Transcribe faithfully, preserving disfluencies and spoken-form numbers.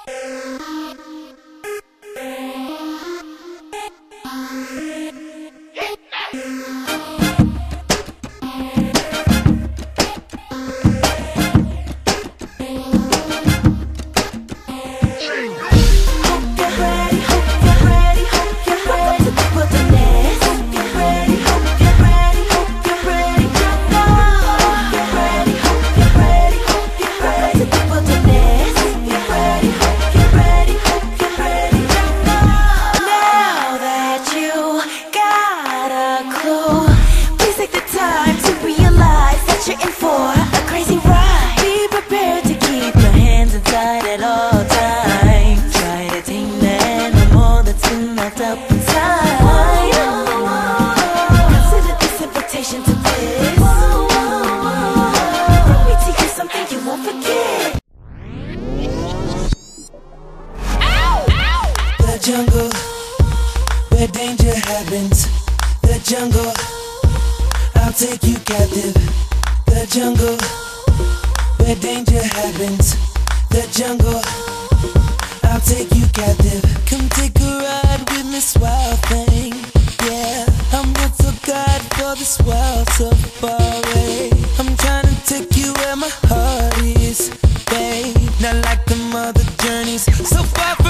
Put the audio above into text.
The jungle, where danger happens. The jungle, I'll take you captive. The jungle, where danger happens. The jungle, I'll take you captive. Come take a ride with this wild thing. Yeah, I'm not so God for this wild safari. I'm trying to take you where my heart is, babe. Not like the other journeys, so far from